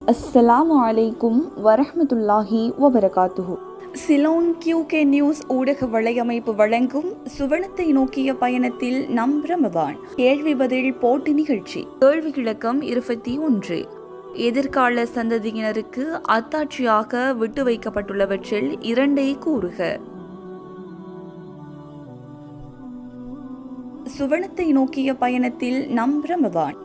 அஸ்ஸலாமு அலைக்கும் வரஹ்மத்துல்லாஹி வபரகாத்துஹு. சிலோன் QK நியூஸ் ஊடக வலையமைப்பு வழங்கும் சுவனத்தை நோக்கிய பயணத்தில் நம் ரமதான் கேள்வி பதில் போட்டி நிகழ்ச்சி. கேள்வி இலக்கம் 21. எதிர்கால சந்ததியினருக்கு அத்தாட்சியாக விட்டு வைக்கப்பட்டுள்ளவற்றில் 2 கூறுக. சுவனத்தை நோக்கிய பயணத்தில் நம் ரமதான்